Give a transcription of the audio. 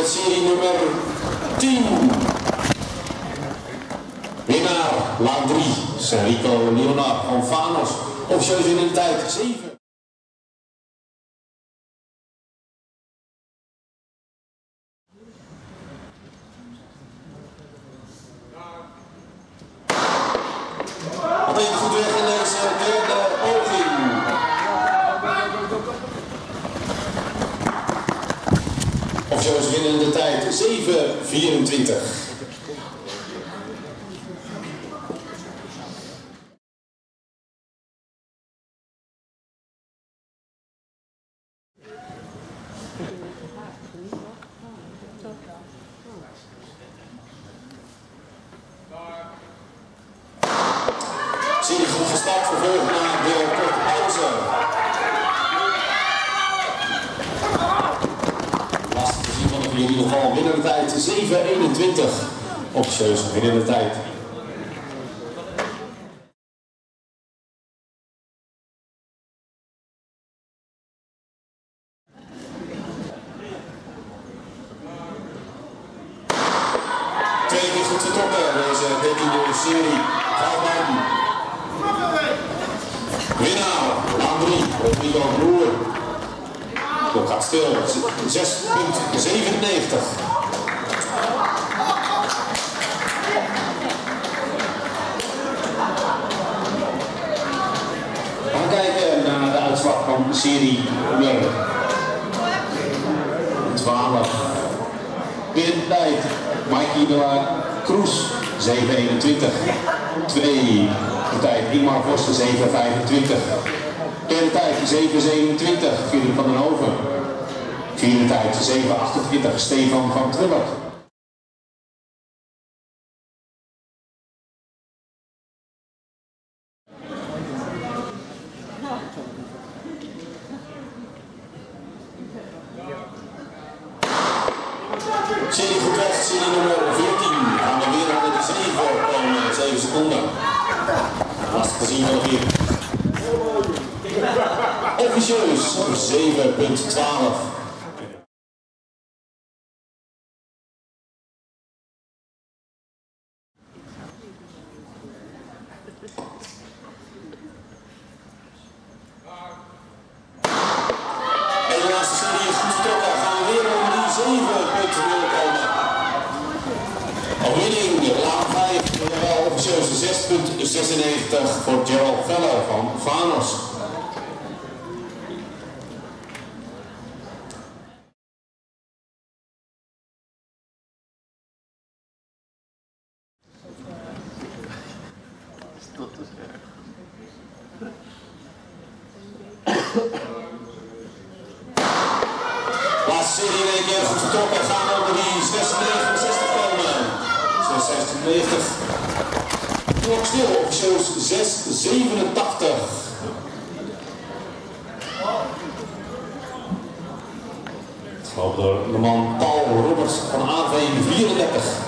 serie nummer 10. Winnaar, laan 3, Rodrigo van Phanos. Officieus in de tijd 7. Wat even goed weg in deze derde poging. Officieus winnen de tijd 7:24. Serie goed gestart, vervolgens naar de korte pauze. Lastig te zien van de vier in ieder geval. Winnen de tijd 7:21. Officieus winnen de tijd. Twee keer goed vertrokken deze 13e serie. Winnaar, laan 3, Rodrigo van AV. Dat gaat stil, 6:97. We gaan kijken naar de uitslag van serie nummer 12. Binnen tijd, Mikey de la Cruz, 7:21. 2. Tijd Ingmar Vossen 7:25. Derde tijd 7:27. Viering van den Hoven. Vierde tijd 7:28. Stefan van Twiller. Serie goed weg, serie nummer 14. Gaan we weer onder de 7 komen, 7 seconden. Lastig te zien wel hier. Officieus 7:12. En de laatste serie is goed vertrokken. Gaan we weer onder die 7:0 komen. Overwinning, laan 5. Officieus 6:96 voor Gerald Veller van Phanos. Laatste serie in één keer goed vertrokken. Gaan we over die 6:69 komen. 6:90. Klok stil, officieus 6:87. Gelopen door de man Paul Roberts van AV 34.